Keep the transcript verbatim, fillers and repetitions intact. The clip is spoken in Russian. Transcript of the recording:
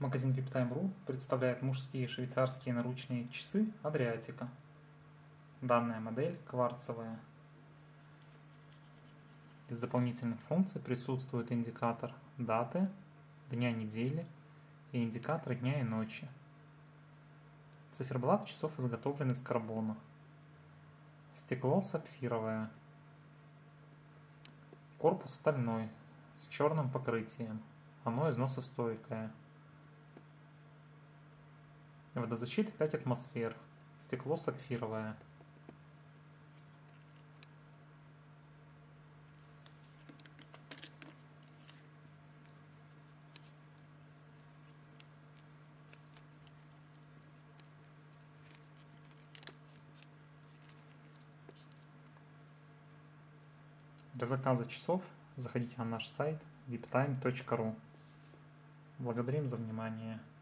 Магазин виптайм точка ру представляет мужские швейцарские наручные часы Adriatica. Данная модель кварцевая. Из дополнительных функций присутствует индикатор даты, дня недели и индикатор дня и ночи. Циферблат часов изготовлен из карбона. Стекло сапфировое. Корпус стальной, с черным покрытием. Оно износостойкое. Водозащита пять атмосфер. Стекло сапфировое. Для заказа часов заходите на наш сайт виптайм точка ру. Благодарим за внимание.